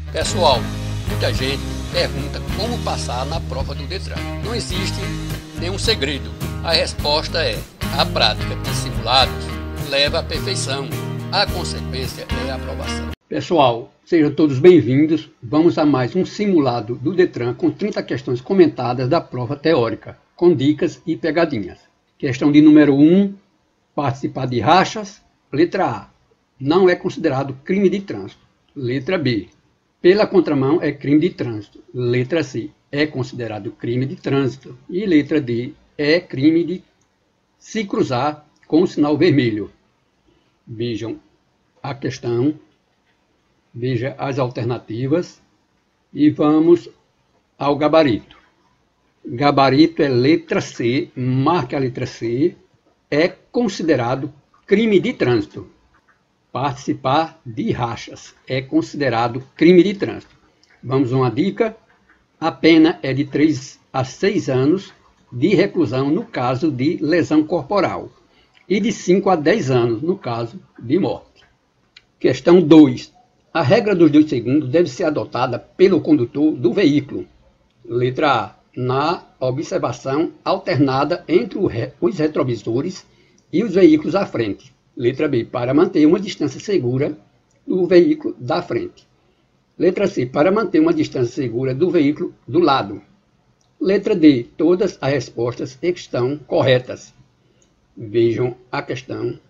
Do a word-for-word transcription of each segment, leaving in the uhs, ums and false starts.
Pessoal, muita gente pergunta como passar na prova do Detran. Não existe nenhum segredo. A resposta é: a prática de simulados leva à perfeição. A consequência é a aprovação. Pessoal, sejam todos bem-vindos. Vamos a mais um simulado do Detran com trinta questões comentadas da prova teórica, com dicas e pegadinhas. Questão de número um, participar de rachas. Letra A, não é considerado crime de trânsito. Letra B, pela contramão é crime de trânsito. Letra C, é considerado crime de trânsito. E letra D, é crime de se cruzar com o sinal vermelho. Vejam a questão, veja as alternativas e vamos ao gabarito. Gabarito é letra C, marque a letra C, é considerado crime de trânsito. Participar de rachas é considerado crime de trânsito. Vamos a uma dica: a pena é de três a seis anos de reclusão no caso de lesão corporal e de cinco a dez anos no caso de morte. Questão dois. A regra dos dois segundos deve ser adotada pelo condutor do veículo. Letra A, na observação alternada entre os retrovisores e os veículos à frente. Letra B, para manter uma distância segura do veículo da frente. Letra C, para manter uma distância segura do veículo do lado. Letra D, todas as respostas estão corretas. Vejam a questão.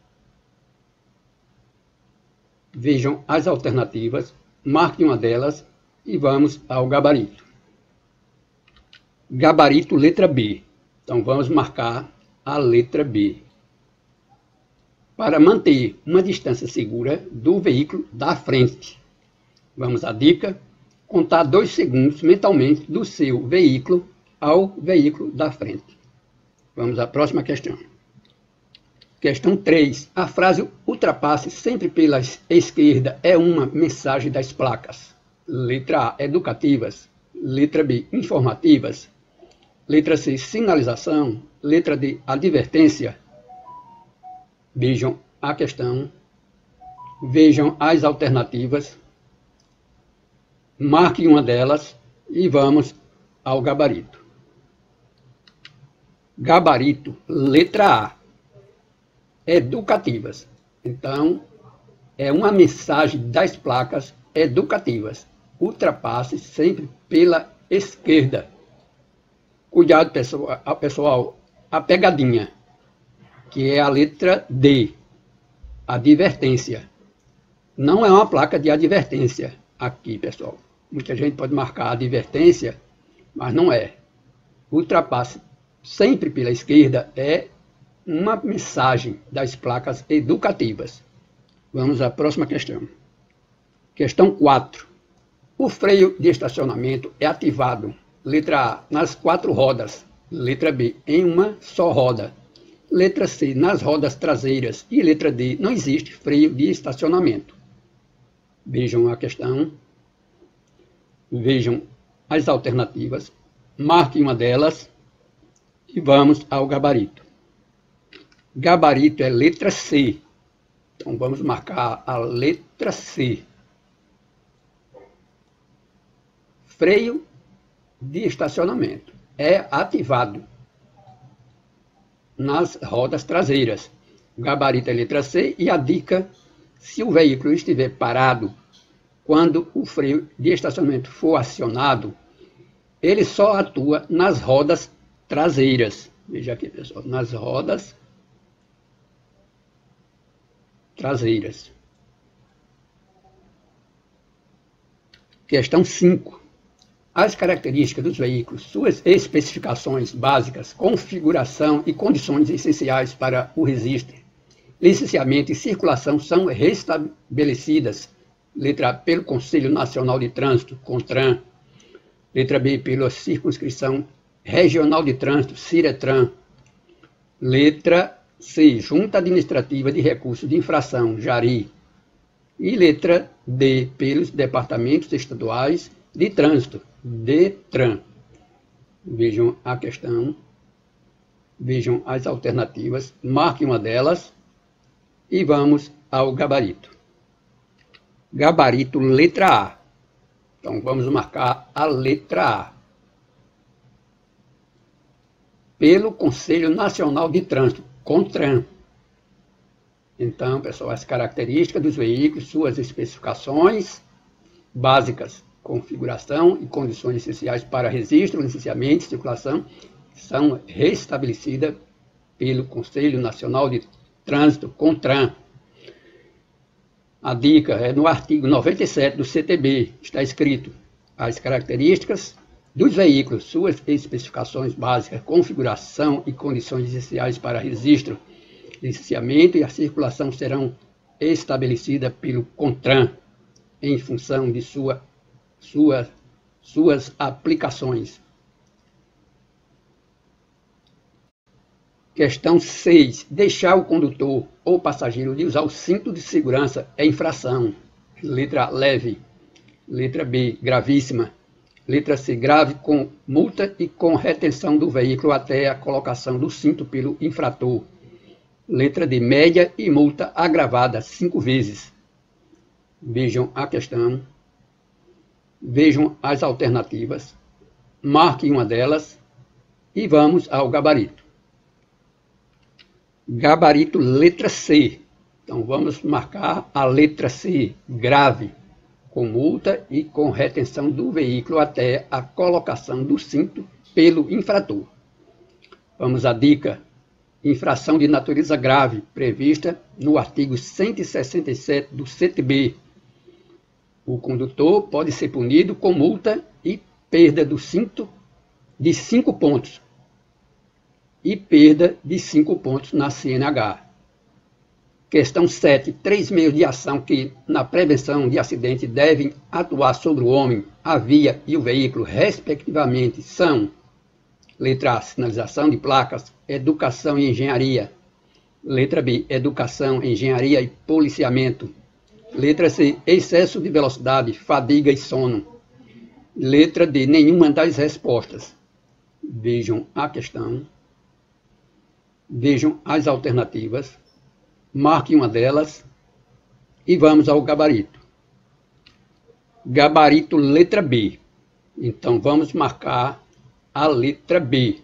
Vejam as alternativas, marquem uma delas e vamos ao gabarito. Gabarito, letra B. Então vamos marcar a letra B. Para manter uma distância segura do veículo da frente. Vamos à dica: contar dois segundos mentalmente do seu veículo ao veículo da frente. Vamos à próxima questão. Questão três. A frase ultrapasse sempre pela esquerda é uma mensagem das placas. Letra A, educativas. Letra B, informativas. Letra C, sinalização. Letra D, advertência. Vejam a questão, vejam as alternativas, marquem uma delas e vamos ao gabarito. Gabarito, letra A, educativas. Então, é uma mensagem das placas educativas. Ultrapasse sempre pela esquerda. Cuidado, pessoal, pessoal, a pegadinha, que é a letra D, advertência. Não é uma placa de advertência aqui, pessoal. Muita gente pode marcar advertência, mas não é. Ultrapasse sempre pela esquerda é uma mensagem das placas educativas. Vamos à próxima questão. Questão quatro. O freio de estacionamento é ativado. Letra A, nas quatro rodas. Letra B, em uma só roda. Letra C, nas rodas traseiras. E letra D, não existe freio de estacionamento. Vejam a questão. Vejam as alternativas. Marquem uma delas. E vamos ao gabarito. Gabarito é letra C. Então vamos marcar a letra C. Freio de estacionamento é ativado nas rodas traseiras. O gabarito é letra C e a dica: se o veículo estiver parado, quando o freio de estacionamento for acionado, ele só atua nas rodas traseiras. Veja aqui, pessoal, nas rodas traseiras. Questão cinco. As características dos veículos, suas especificações básicas, configuração e condições essenciais para o registro, licenciamento e circulação são restabelecidas. Letra A, pelo Conselho Nacional de Trânsito, CONTRAN. Letra B, pela Circunscrição Regional de Trânsito, CIRETRAN. Letra C, Junta Administrativa de Recursos de Infração, JARI. E letra D, pelos Departamentos Estaduais de Trânsito, DETRAN. Vejam a questão, vejam as alternativas, marquem uma delas e vamos ao gabarito. Gabarito, letra A. Então vamos marcar a letra A. Pelo Conselho Nacional de Trânsito, CONTRAN. Então, pessoal, as características dos veículos, suas especificações básicas, configuração e condições essenciais para registro, licenciamento e circulação são restabelecidas pelo Conselho Nacional de Trânsito, CONTRAN. A dica é no artigo noventa e sete do C T B, está escrito: as características dos veículos, suas especificações básicas, configuração e condições essenciais para registro, licenciamento e a circulação serão estabelecidas pelo CONTRAN em função de sua, sua, suas aplicações. Questão seis. Deixar o condutor ou passageiro de usar o cinto de segurança é infração. Letra A, leve. Letra B, gravíssima. Letra C, grave, com multa e com retenção do veículo até a colocação do cinto pelo infrator. Letra D, média e multa agravada cinco vezes. Vejam a questão. Vejam as alternativas. Marque uma delas e vamos ao gabarito. Gabarito letra C. Então vamos marcar a letra C, grave, com multa e com retenção do veículo até a colocação do cinto pelo infrator. Vamos à dica: infração de natureza grave, prevista no artigo cento e sessenta e sete do C T B. O condutor pode ser punido com multa e perda do cinto de cinco pontos e perda de cinco pontos na C N H. Questão sete. Três meios de ação que, na prevenção de acidente, devem atuar sobre o homem, a via e o veículo, respectivamente, são: letra A, sinalização de placas, educação e engenharia. Letra B, educação, engenharia e policiamento. Letra C, excesso de velocidade, fadiga e sono. Letra D, nenhuma das respostas. Vejam a questão. Vejam as alternativas. Marque uma delas e vamos ao gabarito. Gabarito letra B. Então vamos marcar a letra B.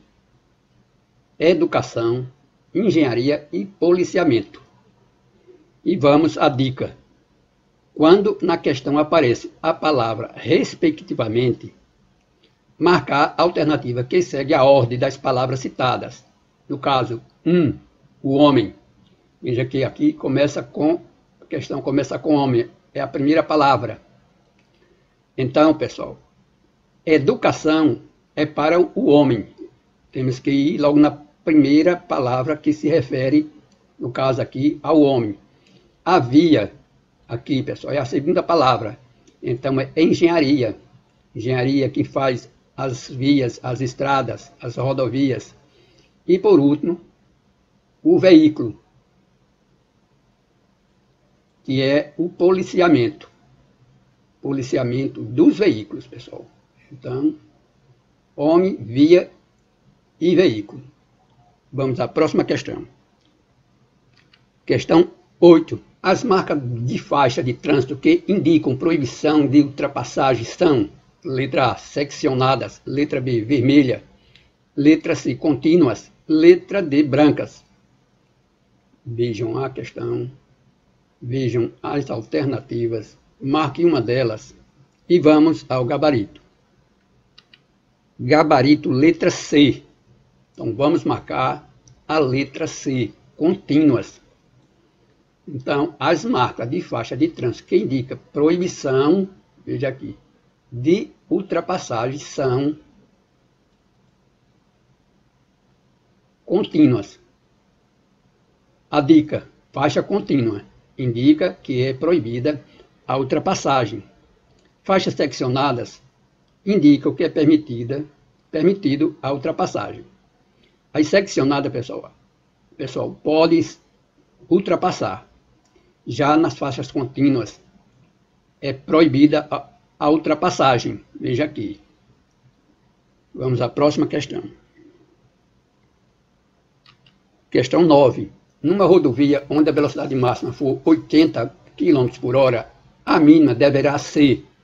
Educação, engenharia e policiamento. E vamos à dica. Quando na questão aparece a palavra respectivamente, marcar a alternativa que segue a ordem das palavras citadas. No caso, um, o homem. Veja que aqui começa com, a questão começa com homem, é a primeira palavra. Então, pessoal, educação é para o homem. Temos que ir logo na primeira palavra que se refere, no caso aqui, ao homem. A via, aqui, pessoal, é a segunda palavra. Então, é engenharia. Engenharia que faz as vias, as estradas, as rodovias. E, por último, o veículo, que é o policiamento. Policiamento dos veículos, pessoal. Então, homem, via e veículo. Vamos à próxima questão. Questão oito. As marcas de faixa de trânsito que indicam proibição de ultrapassagem são: letra A, seccionadas. Letra B, vermelha. Letra C, contínuas. Letra D, brancas. Vejam a questão. Vejam as alternativas. Marque uma delas e vamos ao gabarito. Gabarito letra C. Então vamos marcar a letra C, contínuas. Então, as marcas de faixa de trânsito que indicam proibição, veja aqui, de ultrapassagem são contínuas. A dica: faixa contínua indica que é proibida a ultrapassagem. Faixas seccionadas indicam que é permitida, permitido a ultrapassagem. As seccionadas, pessoal, pessoal, pode ultrapassar. Já nas faixas contínuas é proibida a, a ultrapassagem. Veja aqui. Vamos à próxima questão. Questão nove. Numa rodovia onde a velocidade máxima for oitenta quilômetros por hora, a mínima deverá ser: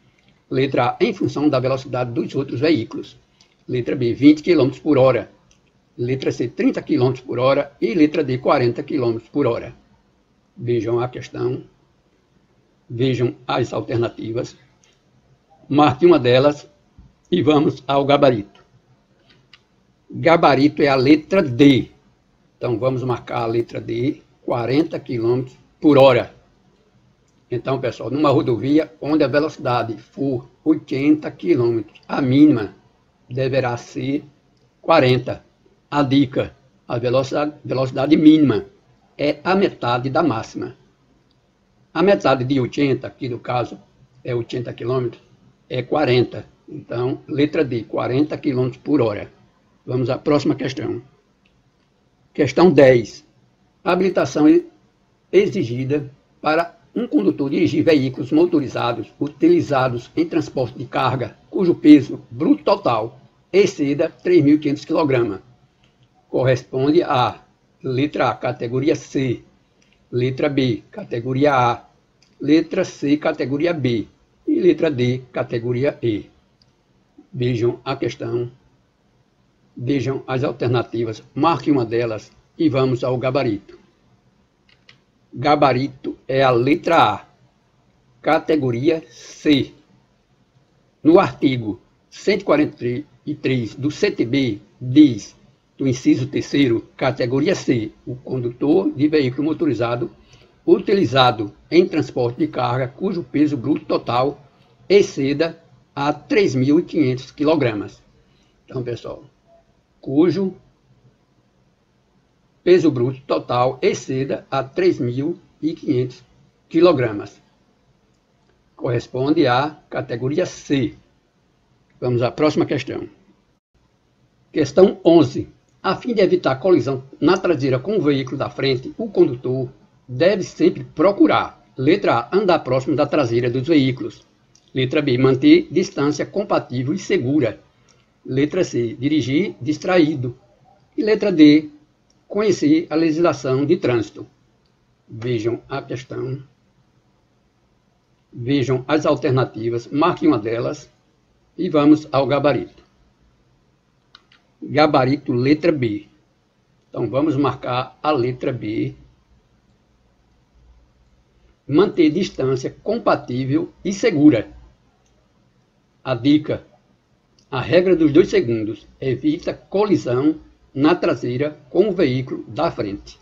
Letra A, em função da velocidade dos outros veículos. Letra B, vinte quilômetros por hora. Letra C, trinta quilômetros por hora. E letra D, quarenta quilômetros por hora. Vejam a questão. Vejam as alternativas. Marque uma delas e vamos ao gabarito. Gabarito é a letra D. Então vamos marcar a letra D, quarenta quilômetros por hora. Então, pessoal, numa rodovia onde a velocidade for oitenta quilômetros, a mínima deverá ser quarenta. A dica, a velocidade, velocidade mínima é a metade da máxima. A metade de oitenta, que no caso é oitenta quilômetros, é quarenta. Então, letra D, quarenta quilômetros por hora. Vamos à próxima questão. Questão dez. Habilitação exigida para um condutor dirigir veículos motorizados utilizados em transporte de carga, cujo peso bruto total exceda três mil e quinhentos quilogramas. Corresponde a letra A, categoria C, letra B, categoria A, letra C, categoria B e letra D, categoria E. Vejam a questão, vejam as alternativas, marque uma delas e vamos ao gabarito. Gabarito é a letra A, categoria C. No artigo cento e quarenta e três do C T B diz, do inciso terceiro, categoria C, o condutor de veículo motorizado utilizado em transporte de carga cujo peso bruto total exceda a três mil e quinhentos quilogramas. Então, pessoal, cujo peso bruto total exceda a três mil e quinhentos quilogramas. Corresponde à categoria C. Vamos à próxima questão. Questão onze. A fim de evitar colisão na traseira com o veículo da frente, o condutor deve sempre procurar: letra A, andar próximo da traseira dos veículos. Letra B, manter distância compatível e segura. Letra C, dirigir distraído. E letra D, conhecer a legislação de trânsito. Vejam a questão. Vejam as alternativas, marque uma delas e vamos ao gabarito. Gabarito, letra B. Então vamos marcar a letra B. Manter distância compatível e segura. A dica: a regra dos dois segundos evita colisão na traseira com o veículo da frente.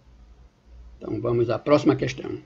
Então vamos à próxima questão.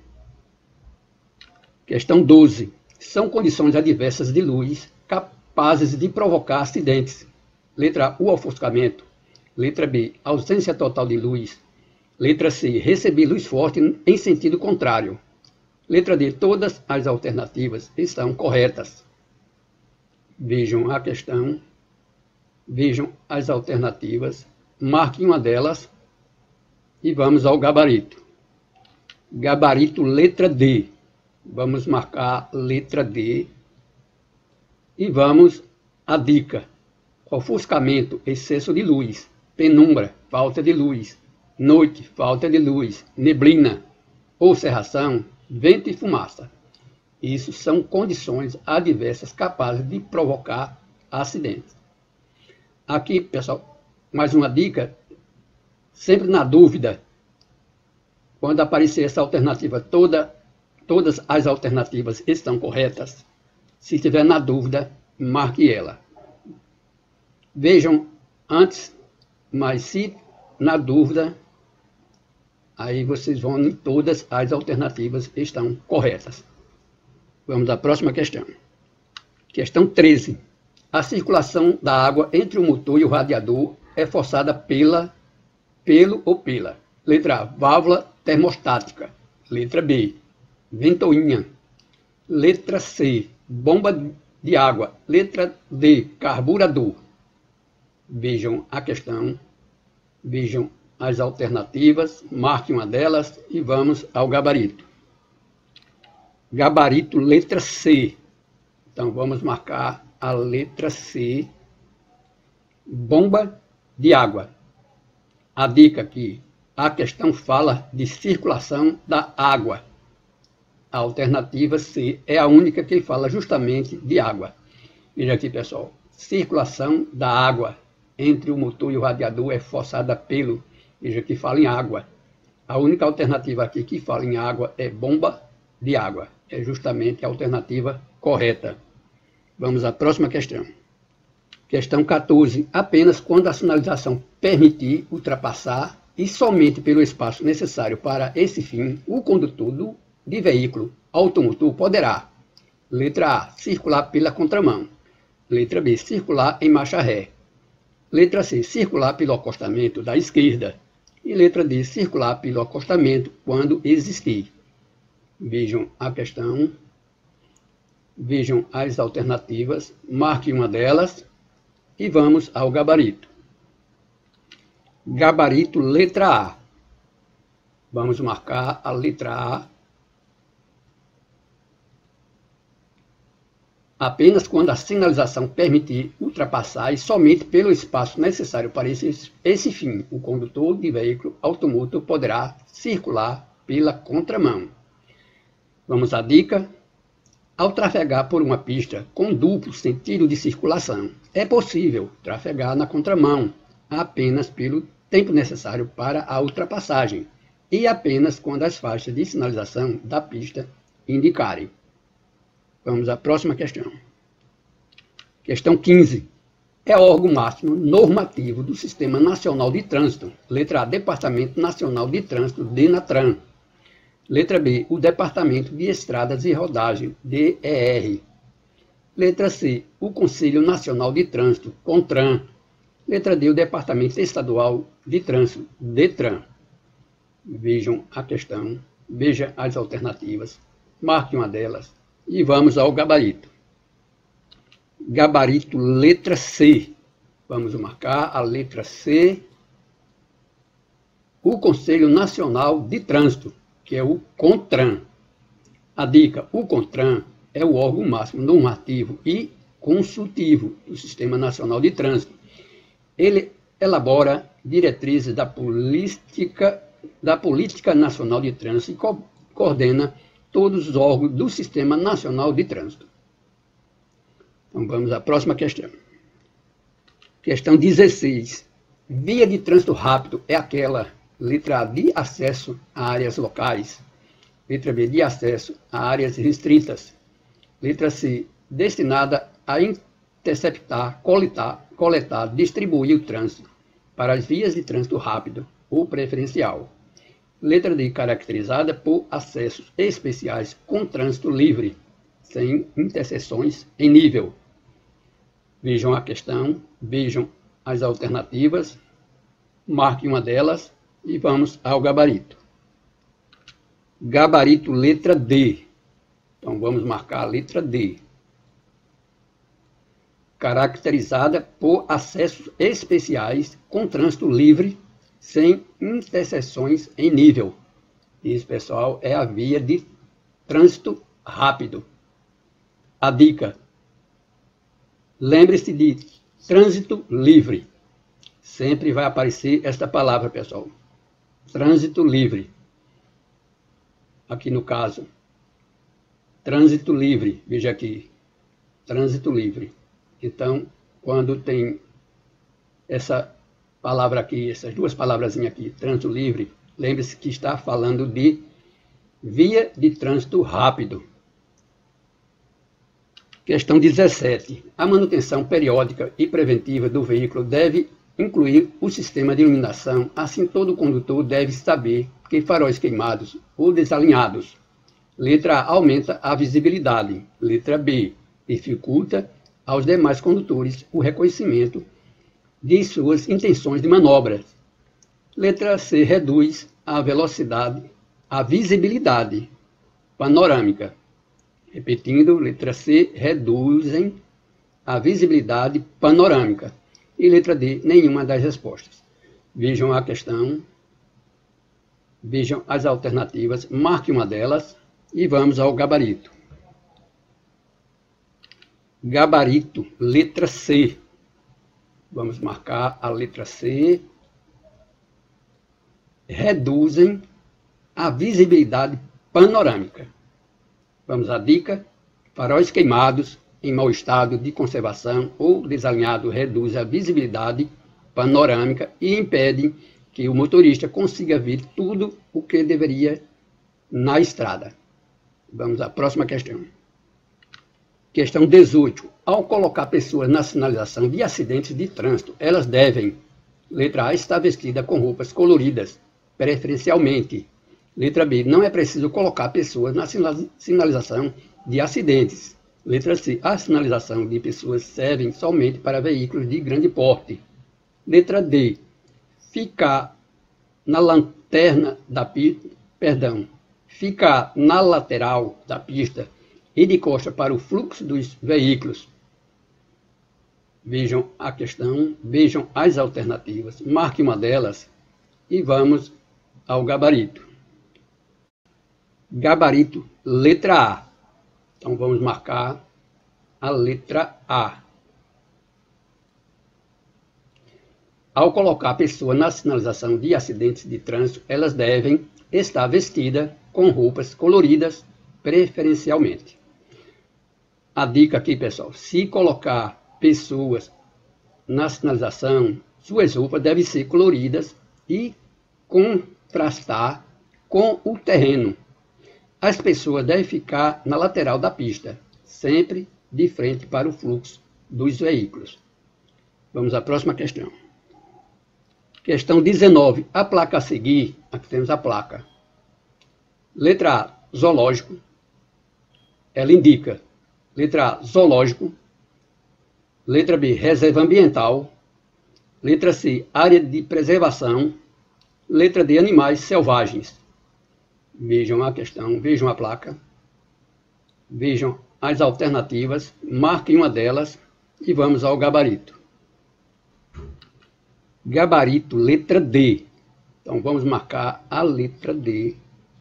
Questão doze. São condições adversas de luz capazes de provocar acidentes. Letra A, o ofuscamento. Letra B, ausência total de luz. Letra C, receber luz forte em sentido contrário. Letra D, todas as alternativas estão corretas. Vejam a questão, vejam as alternativas, marquem uma delas e vamos ao gabarito. Gabarito, letra D. Vamos marcar letra D e vamos à dica: ofuscamento, excesso de luz; penumbra, falta de luz; noite, falta de luz; neblina ou cerração, vento e fumaça. Isso são condições adversas capazes de provocar acidentes. Aqui, pessoal, mais uma dica: sempre na dúvida, quando aparecer essa alternativa toda, todas as alternativas estão corretas. Se estiver na dúvida, marque ela. Vejam antes, mas se na dúvida, aí vocês vão em todas as alternativas estão corretas. Vamos à próxima questão. Questão treze. A circulação da água entre o motor e o radiador é forçada pela, pelo ou pela. Letra A, válvula termostática. Letra B, ventoinha. Letra C, bomba de água. Letra D, carburador. Vejam a questão, vejam as alternativas, marque uma delas e vamos ao gabarito. Gabarito, letra C. Então vamos marcar a letra C, bomba de água. A dica aqui: a questão fala de circulação da água. A alternativa C é a única que fala justamente de água. Veja aqui, pessoal. Circulação da água entre o motor e o radiador é forçada pelo... Veja que fala em água. A única alternativa aqui que fala em água é bomba de água. É justamente a alternativa correta. Vamos à próxima questão. Questão quatorze. Apenas quando a sinalização permitir ultrapassar e somente pelo espaço necessário para esse fim, o condutor do, de veículo automotor poderá: letra A, circular pela contramão. Letra B, circular em marcha ré. Letra C, circular pelo acostamento da esquerda. E letra D, circular pelo acostamento quando existir. Vejam a questão. Vejam as alternativas. Marque uma delas. E vamos ao gabarito. Gabarito, letra A. Vamos marcar a letra A. Apenas quando a sinalização permitir ultrapassar e somente pelo espaço necessário para esse, esse fim, o condutor de veículo automotor poderá circular pela contramão. Vamos à dica. Ao trafegar por uma pista com duplo sentido de circulação, é possível trafegar na contramão apenas pelo tempo necessário para a ultrapassagem e apenas quando as faixas de sinalização da pista indicarem. Vamos à próxima questão. Questão quinze. É órgão máximo normativo do Sistema Nacional de Trânsito. Letra A, Departamento Nacional de Trânsito, DENATRAN. Letra B, o Departamento de Estradas e Rodagem, D E R. Letra C, o Conselho Nacional de Trânsito, CONTRAN. Letra D, o Departamento Estadual de Trânsito, DETRAN. Vejam a questão, veja as alternativas, marque uma delas e vamos ao gabarito. Gabarito, letra C. Vamos marcar a letra C. O Conselho Nacional de Trânsito, que é o CONTRAN. A dica: o CONTRAN é o órgão máximo normativo e consultivo do Sistema Nacional de Trânsito. Ele elabora diretrizes da política, da política nacional de trânsito e co coordena todos os órgãos do Sistema Nacional de Trânsito. Então vamos à próxima questão. Questão dezesseis. Via de trânsito rápido é aquela, letra A, de acesso a áreas locais. Letra B, de acesso a áreas restritas. Letra C, destinada a interceptar, coletar, coletar, distribuir o trânsito para as vias de trânsito rápido ou preferencial. Letra D, caracterizada por acessos especiais com trânsito livre, sem interseções em nível. Vejam a questão, vejam as alternativas, marque uma delas e vamos ao gabarito. Gabarito, letra D. Então vamos marcar a letra D. Caracterizada por acessos especiais com trânsito livre, sem interseções em nível. Isso, pessoal, é a via de trânsito rápido. A dica: lembre-se de trânsito livre. Sempre vai aparecer esta palavra, pessoal. Trânsito livre. Aqui no caso, trânsito livre. Veja aqui, trânsito livre. Então, quando tem essa palavra aqui, essas duas palavrazinhas aqui, trânsito livre, lembre-se que está falando de via de trânsito rápido. Questão dezessete. A manutenção periódica e preventiva do veículo deve incluir o sistema de iluminação, assim todo condutor deve saber que faróis queimados ou desalinhados. Letra A, aumenta a visibilidade. Letra B, dificulta aos demais condutores o reconhecimento de suas intenções de manobra. Letra C, reduz a velocidade, a visibilidade panorâmica. Repetindo, letra C, reduzem a visibilidade panorâmica. E letra D, nenhuma das respostas. Vejam a questão, vejam as alternativas, marque uma delas e vamos ao gabarito. Gabarito, letra C. Vamos marcar a letra C. Reduzem a visibilidade panorâmica. Vamos à dica. Faróis queimados, em mau estado de conservação ou desalinhado, reduz a visibilidade panorâmica e impedem que o motorista consiga ver tudo o que deveria na estrada. Vamos à próxima questão. Questão dezoito. Ao colocar pessoas na sinalização de acidentes de trânsito, elas devem, letra A, estar vestidas com roupas coloridas, preferencialmente. Letra B, não é preciso colocar pessoas na sinalização de acidentes. Letra C, a sinalização de pessoas serve somente para veículos de grande porte. Letra D, ficar na lanterna da pista, perdão, ficar na lateral da pista e de costa para o fluxo dos veículos. Vejam a questão, vejam as alternativas, marque uma delas e vamos ao gabarito. Gabarito, letra A. Então vamos marcar a letra A. Ao colocar a pessoa na sinalização de acidentes de trânsito, elas devem estar vestidas com roupas coloridas, preferencialmente. A dica aqui, pessoal, se colocar pessoas na sinalização, suas roupas devem ser coloridas e contrastar com o terreno. As pessoas devem ficar na lateral da pista, sempre de frente para o fluxo dos veículos. Vamos à próxima questão. Questão dezenove. A placa a seguir, aqui temos a placa. Letra A, zoológico. Ela indica, letra A, zoológico. Letra B, reserva ambiental. Letra C, área de preservação. Letra D, animais selvagens. Vejam a questão, vejam a placa. Vejam as alternativas, marquem uma delas e vamos ao gabarito. Gabarito, letra D. Então vamos marcar a letra D.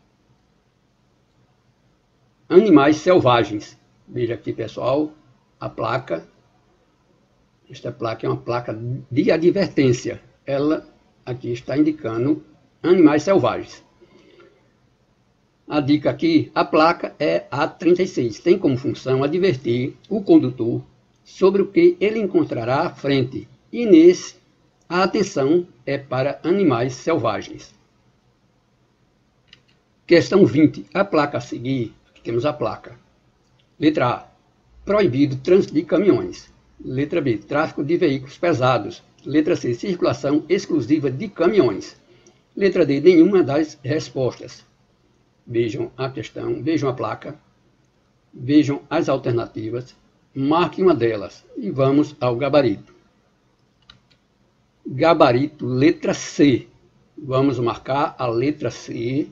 Animais selvagens. Veja aqui, pessoal, a placa. Esta placa é uma placa de advertência. Ela aqui está indicando animais selvagens. A dica aqui, a placa é A trinta e seis. Tem como função advertir o condutor sobre o que ele encontrará à frente. E nesse, a atenção é para animais selvagens. Questão vinte. A placa a seguir, aqui temos a placa. Letra A, proibido trânsito de caminhões. Letra B, tráfego de veículos pesados. Letra C, circulação exclusiva de caminhões. Letra D, nenhuma das respostas. Vejam a questão, vejam a placa, vejam as alternativas, marquem uma delas e vamos ao gabarito. Gabarito, letra C. Vamos marcar a letra C.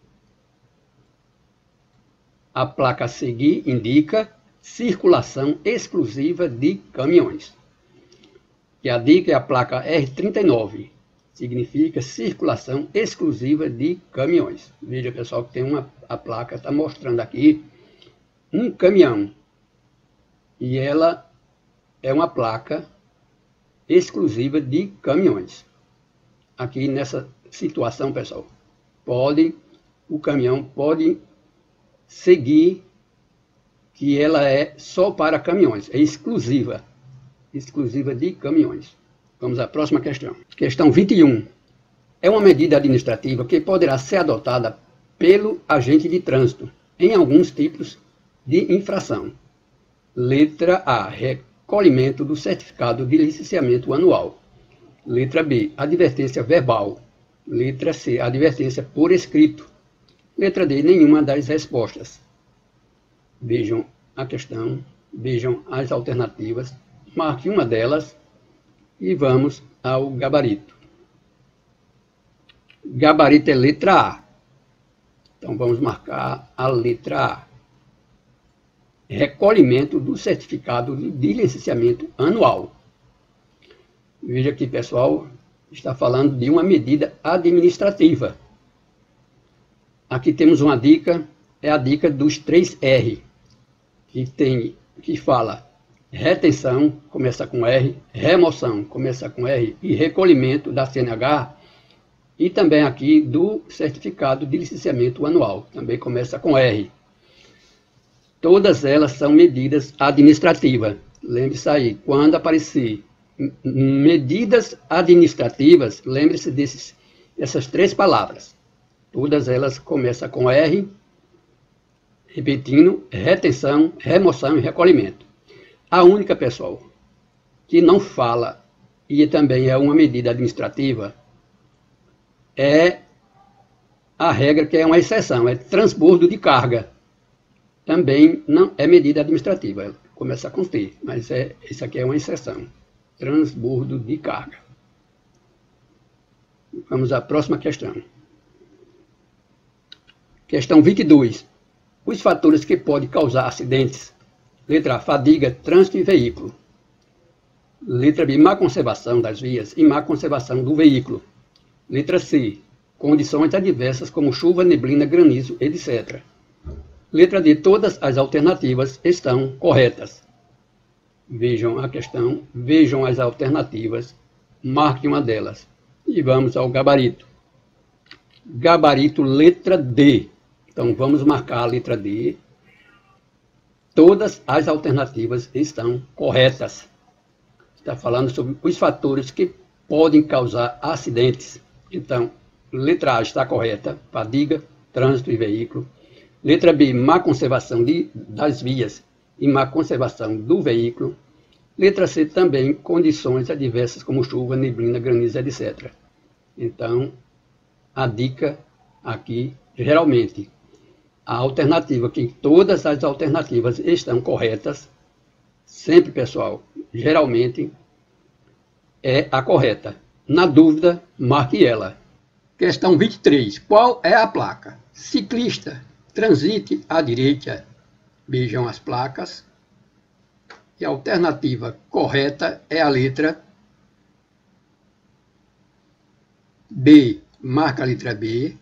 A placa a seguir indica circulação exclusiva de caminhões. E a dica é a placa R trinta e nove. Significa circulação exclusiva de caminhões. Veja, pessoal, que tem uma, a placa está mostrando aqui um caminhão. E ela é uma placa exclusiva de caminhões. Aqui nessa situação, pessoal, pode, o caminhão pode seguir que ela é só para caminhões, é exclusiva, exclusiva de caminhões. Vamos à próxima questão. Questão vinte e um. É uma medida administrativa que poderá ser adotada pelo agente de trânsito em alguns tipos de infração. Letra A, recolhimento do certificado de licenciamento anual. Letra B, advertência verbal. Letra C, advertência por escrito. Letra D, nenhuma das respostas. Vejam a questão, vejam as alternativas, marque uma delas e vamos ao gabarito. Gabarito é letra A. Então vamos marcar a letra A. Recolhimento do certificado de licenciamento anual. Veja aqui, pessoal, está falando de uma medida administrativa. Aqui temos uma dica, é a dica dos três R, que, tem, que fala retenção, começa com R, remoção, começa com R, e recolhimento da C N H, e também aqui do certificado de licenciamento anual, também começa com R. Todas elas são medidas administrativas. Lembre-se aí, quando aparecer medidas administrativas, lembre-se desses, dessas três palavras. Todas elas começam com R, repetindo, retenção, remoção e recolhimento. A única, pessoal, que não fala, e também é uma medida administrativa, é a regra que é uma exceção, é transbordo de carga. Também não é medida administrativa, começa com T, mas é, isso aqui é uma exceção. Transbordo de carga. Vamos à próxima questão. Questão vinte e dois. Os fatores que podem causar acidentes. Letra A, fadiga, trânsito e veículo. Letra B, má conservação das vias e má conservação do veículo. Letra C, condições adversas como chuva, neblina, granizo, etcétera. Letra D, todas as alternativas estão corretas. Vejam a questão, vejam as alternativas, marque uma delas. E vamos ao gabarito. Gabarito, letra D. Então, vamos marcar a letra D. Todas as alternativas estão corretas. Está falando sobre os fatores que podem causar acidentes. Então, letra A está correta, fadiga, trânsito e veículo. Letra B, má conservação de, das vias e má conservação do veículo. Letra C, também condições adversas como chuva, neblina, granizo, etcétera. Então, a dica aqui, geralmente, a alternativa, que todas as alternativas estão corretas, sempre, pessoal, geralmente, é a correta. Na dúvida, marque ela. Questão vinte e três. Qual é a placa? Ciclista, transite à direita. Vejam as placas. E a alternativa correta é a letra B. Marca a letra B.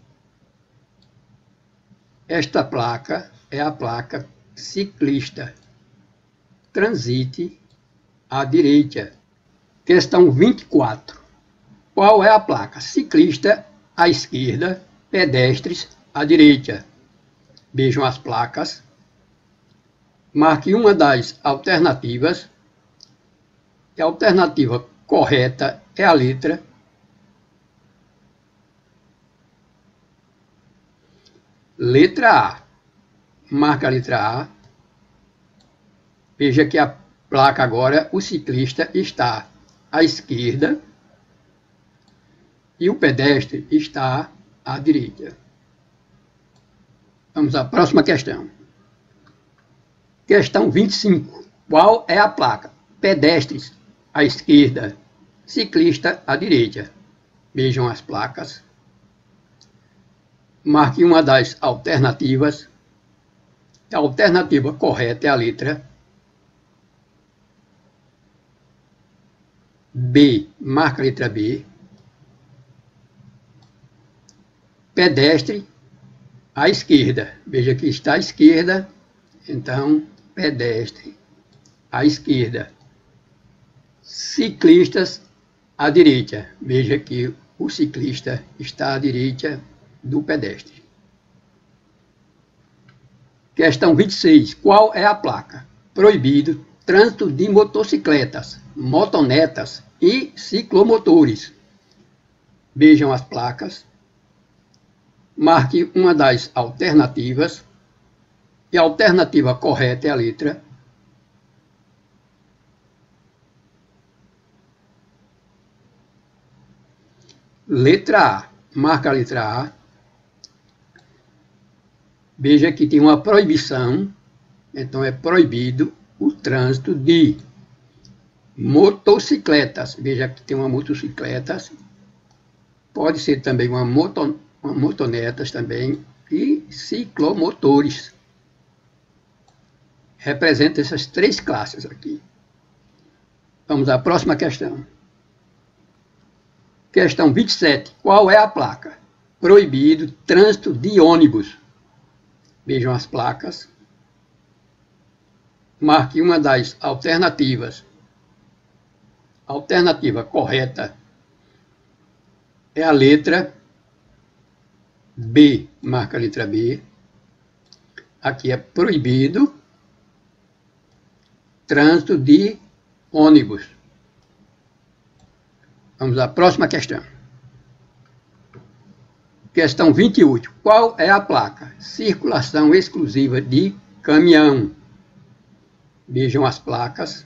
Esta placa é a placa ciclista, transite à direita. Questão vinte e quatro. Qual é a placa? Ciclista à esquerda, pedestres à direita. Vejam as placas. Marque uma das alternativas. E a alternativa correta é a letra Letra A. Marca a letra A. Veja que a placa agora, o ciclista está à esquerda e o pedestre está à direita. Vamos à próxima questão. Questão vinte e cinco. Qual é a placa? Pedestres à esquerda, ciclista à direita. Vejam as placas. Marque uma das alternativas. A alternativa correta é a letra B. Marca a letra B. Pedestre à esquerda. Veja que está à esquerda. Então, pedestre à esquerda. Ciclistas à direita. Veja que o ciclista está à direita do pedestre. Questão vinte e seis. Qual é a placa? Proibido trânsito de motocicletas, motonetas e ciclomotores. Vejam as placas. Marque uma das alternativas. E a alternativa correta é a letra Letra A. Marca a letra A. Veja que tem uma proibição, então é proibido o trânsito de motocicletas. Veja que tem uma motocicleta, pode ser também uma, moto, uma motonetas também, e ciclomotores. Representa essas três classes aqui. Vamos à próxima questão. Questão vinte e sete. Qual é a placa? Proibido trânsito de ônibus. Vejam as placas. Marque uma das alternativas. A alternativa correta é a letra B. Marca a letra B. Aqui é proibido trânsito de ônibus. Vamos à próxima questão. Questão vinte e oito. Qual é a placa? Circulação exclusiva de caminhão. Vejam as placas.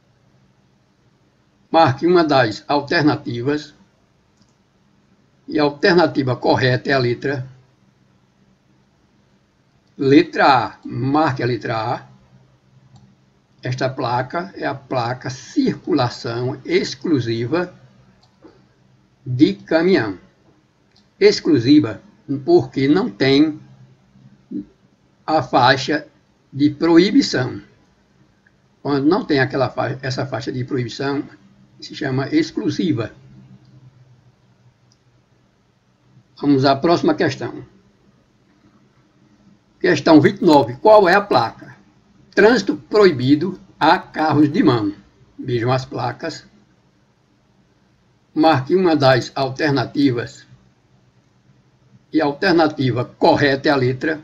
Marque uma das alternativas. E a alternativa correta é a letra Letra A. Marque a letra A. Esta placa é a placa circulação exclusiva de caminhão. Exclusiva porque não tem a faixa de proibição. Quando não tem aquela faixa, essa faixa de proibição, se chama exclusiva. Vamos à próxima questão. Questão vinte e nove. Qual é a placa? Trânsito proibido a carros de mão. Vejam as placas. Marque uma das alternativas. E a alternativa correta é a letra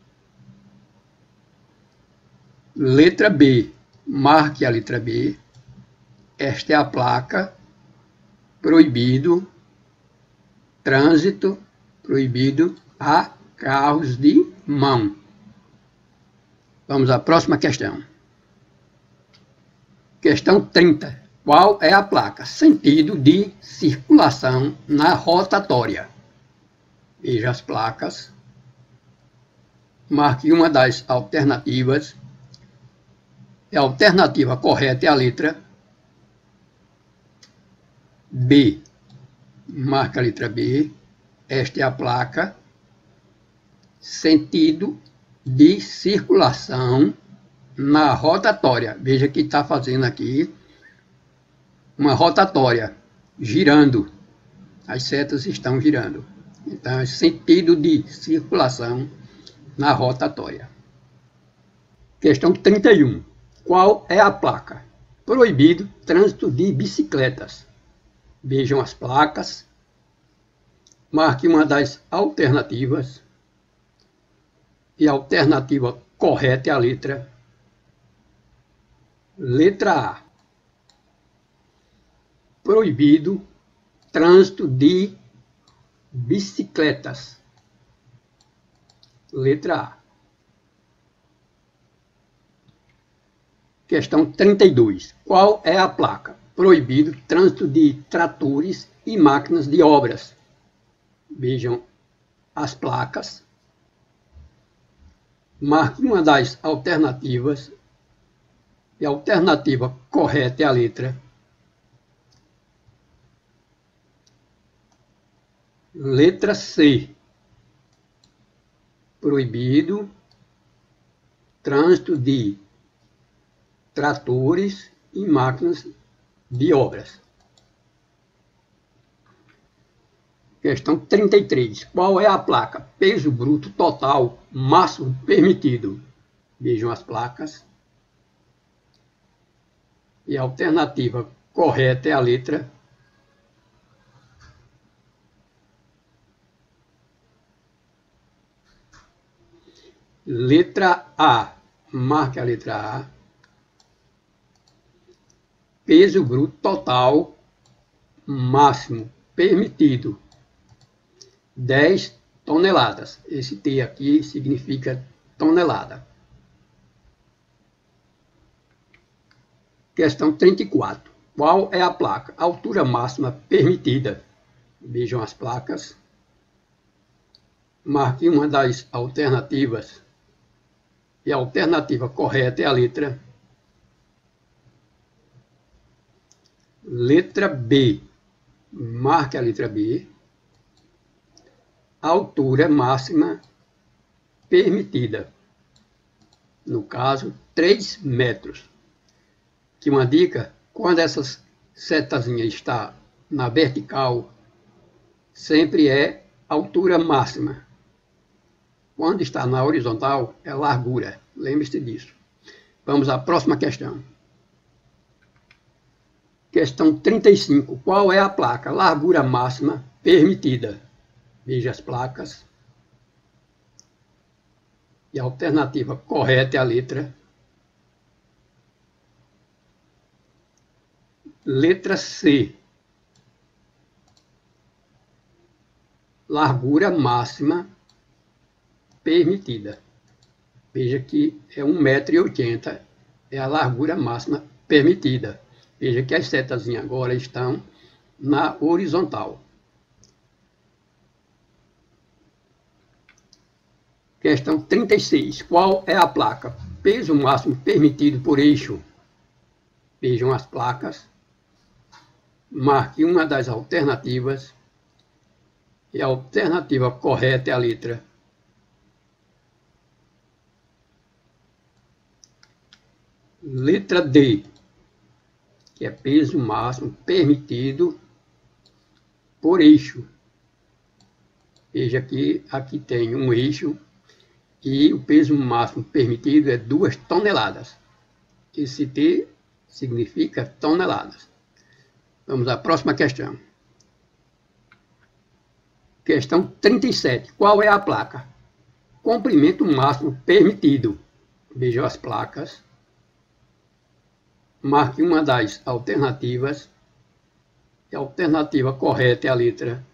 Letra B. Marque a letra B. Esta é a placa proibido, trânsito proibido a carros de mão. Vamos à próxima questão. Questão trinta. Qual é a placa? Sentido de circulação na rotatória. Veja as placas. Marque uma das alternativas. A alternativa correta é a letra B. Marque a letra B. Esta é a placa sentido de circulação na rotatória. Veja que está fazendo aqui uma rotatória, girando. As setas estão girando. Então, é sentido de circulação na rotatória. Questão trinta e um. Qual é a placa? Proibido trânsito de bicicletas. Vejam as placas. Marque uma das alternativas. E a alternativa correta é a letra Letra A. Proibido trânsito de bicicletas. Letra A. Questão trinta e dois. Qual é a placa? Proibido trânsito de tratores e máquinas de obras. Vejam as placas. Marque uma das alternativas. E a alternativa correta é a letra Letra C. Proibido trânsito de tratores e máquinas de obras. Questão trinta e três. Qual é a placa? Peso bruto total máximo permitido. Vejam as placas. E a alternativa correta é a letra Letra A. Marque a letra A. Peso bruto total máximo permitido dez toneladas. Esse T aqui significa tonelada. Questão trinta e quatro. Qual é a placa? Altura máxima permitida. Vejam as placas. Marque uma das alternativas. E a alternativa correta é a letra Letra B. Marque a letra B. Altura máxima permitida. No caso, três metros. Que uma dica, quando essa setazinha está na vertical, sempre é altura máxima. Quando está na horizontal, é largura. Lembre-se disso. Vamos à próxima questão. Questão trinta e cinco. Qual é a placa? Largura máxima permitida. Veja as placas. E a alternativa correta é a letra Letra C. Largura máxima permitida. Veja que é um metro e oitenta, é a largura máxima permitida. Veja que as setazinhas agora estão na horizontal. Questão trinta e seis. Qual é a placa? Peso máximo permitido por eixo. Vejam as placas. Marque uma das alternativas. E a alternativa correta é a letra Letra D, que é peso máximo permitido por eixo. Veja que aqui tem um eixo e o peso máximo permitido é duas toneladas. Esse T significa toneladas. Vamos à próxima questão. Questão trinta e sete. Qual é a placa? Comprimento máximo permitido. Veja as placas. Marque uma das alternativas. A alternativa correta é a letra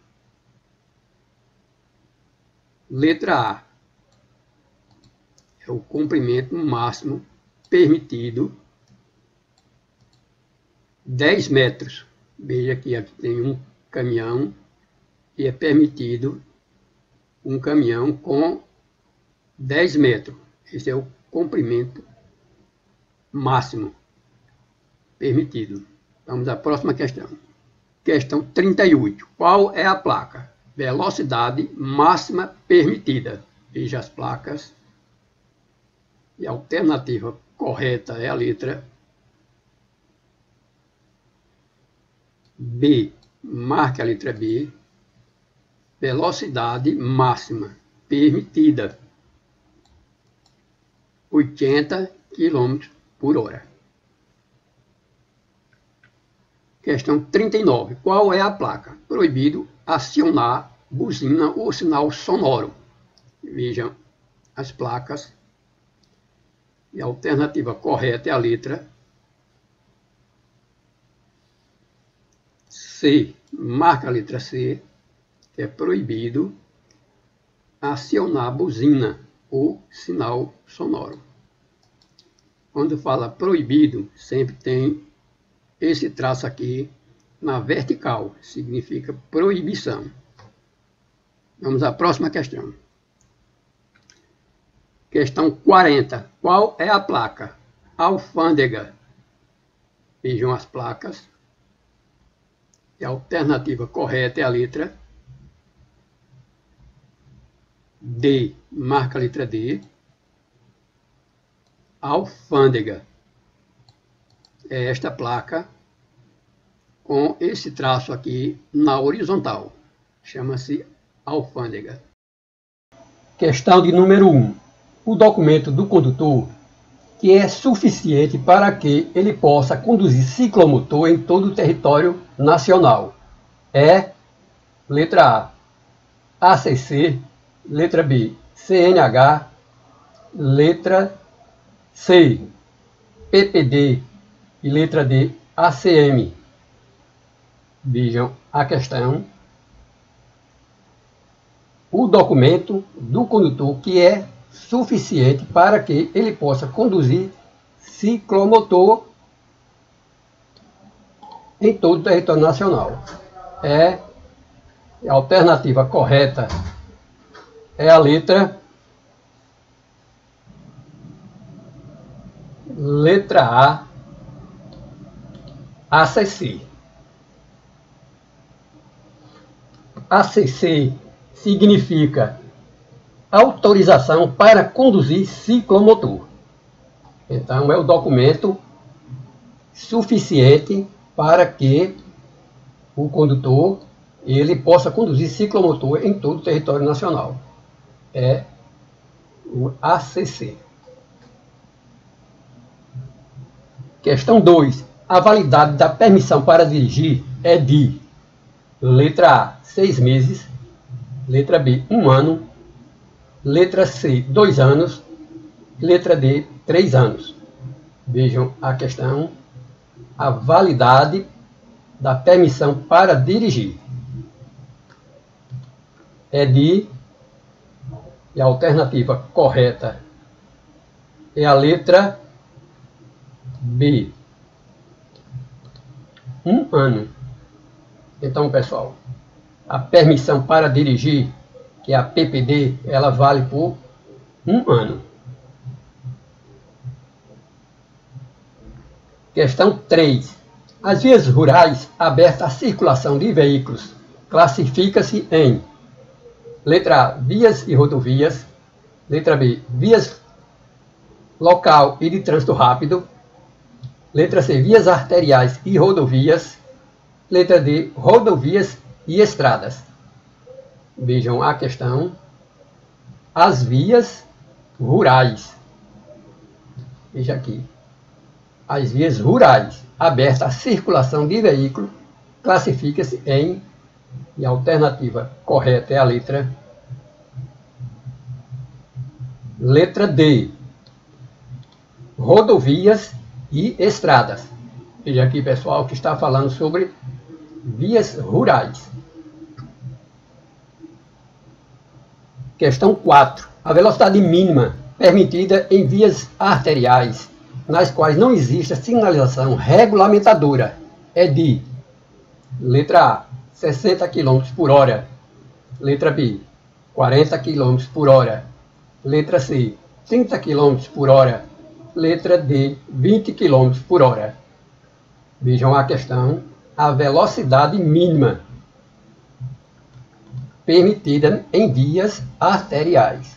Letra A. É o comprimento máximo permitido dez metros. Veja que aqui tem um caminhão e é permitido um caminhão com dez metros. Esse é o comprimento máximo permitido. Vamos à próxima questão. Questão trinta e oito. Qual é a placa? Velocidade máxima permitida. Veja as placas. E a alternativa correta é a letra B. Marque a letra B. Velocidade máxima permitida. oitenta quilômetros por hora. Questão trinta e nove. Qual é a placa? Proibido acionar buzina ou sinal sonoro. Vejam as placas. E a alternativa correta é a letra C. Marca a letra C, que é proibido acionar buzina ou sinal sonoro. Quando fala proibido, sempre tem esse traço aqui na vertical, significa proibição. Vamos à próxima questão. Questão quarenta. Qual é a placa? Alfândega. Vejam as placas. E a alternativa correta é a letra D. Marca a letra D. Alfândega. É esta placa com esse traço aqui na horizontal. Chama-se alfândega. Questão de número um. O documento do condutor que é suficiente para que ele possa conduzir ciclomotor em todo o território nacional é letra A, A C C, letra B, C N H, letra C, P P D e letra D, A C M. Vejam a questão. O documento do condutor que é suficiente para que ele possa conduzir ciclomotor em todo o território nacional. É a alternativa correta é a letra letra A, A C C. A C C significa autorização para conduzir ciclomotor. Então, é o documento suficiente para que o condutor ele possa conduzir ciclomotor em todo o território nacional. É o A C C. Questão dois. A validade da permissão para dirigir é de letra A, seis meses, letra B, um ano, letra C, dois anos, letra D, três anos. Vejam a questão. A validade da permissão para dirigir. É de, e a alternativa correta é a letra B. Um ano. Então, pessoal, a permissão para dirigir, que é a P P D, ela vale por um ano. Questão três. As vias rurais abertas à circulação de veículos classifica-se em letra A, vias e rodovias, letra B, vias local e de trânsito rápido, letra C, vias arteriais e rodovias, letra D, rodovias e estradas. Vejam a questão. As vias rurais. Veja aqui. As vias rurais abertas à circulação de veículo classifica-se em, e a alternativa correta é a letra letra D, rodovias e estradas. Veja aqui, pessoal, que está falando sobre vias rurais. Questão quatro. A velocidade mínima permitida em vias arteriais nas quais não existe sinalização regulamentadora é de letra A, sessenta quilômetros por hora, letra B, quarenta quilômetros por hora, letra C, trinta quilômetros por hora, letra D, vinte quilômetros por hora. Vejam a questão. A velocidade mínima permitida em vias arteriais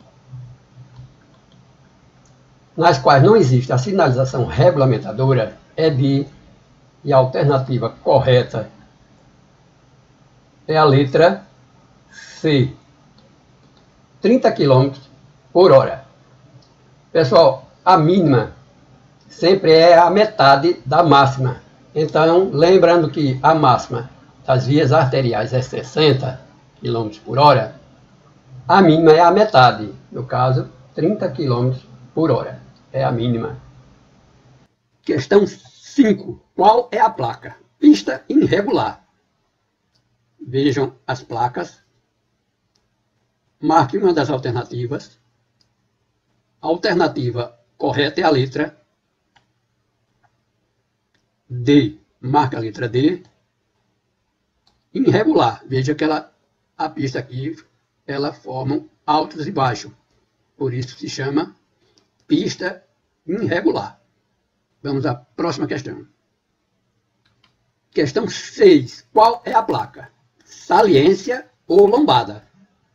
nas quais não existe a sinalização regulamentadora é de, e a alternativa correta é a letra C, trinta quilômetros por hora. Pessoal, a mínima sempre é a metade da máxima. Então, lembrando que a máxima das vias arteriais é sessenta quilômetros por hora, a mínima é a metade, no caso, trinta quilômetros por hora. É a mínima. Questão cinco. Qual é a placa? Pista irregular. Vejam as placas. Marque uma das alternativas. A alternativa correta é a letra D. Marca a letra D. Irregular. Veja que ela, a pista aqui, ela forma altos e baixos. Por isso se chama pista irregular. Vamos à próxima questão. Questão seis. Qual é a placa? Saliência ou lombada?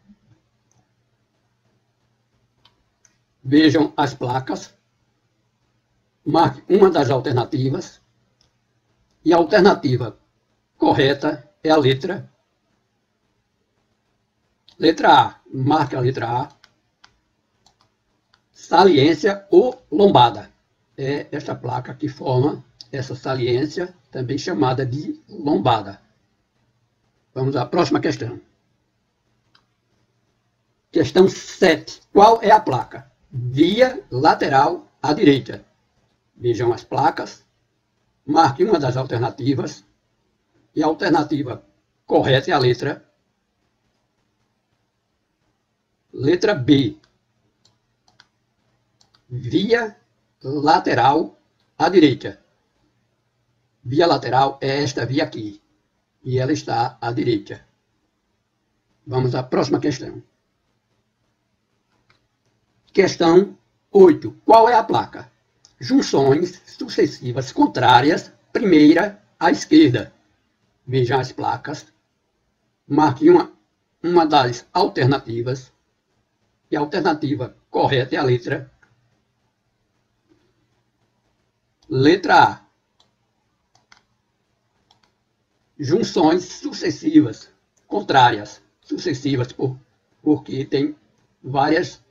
Vejam as placas. Marque uma das alternativas. E a alternativa correta é a letra letra A. Marque a letra A. Saliência ou lombada. É esta placa que forma essa saliência, também chamada de lombada. Vamos à próxima questão. Questão sete. Qual é a placa? Via lateral à direita. Vejam as placas. Marque uma das alternativas. E a alternativa correta é a letra letra B. Via lateral à direita. Via lateral é esta via aqui. E ela está à direita. Vamos à próxima questão. Questão oito. Qual é a placa? Junções sucessivas contrárias, primeira à esquerda. Vejam as placas. Marque uma, uma das alternativas. E a alternativa correta é a letra Letra A. Junções sucessivas, contrárias, sucessivas, por, porque tem várias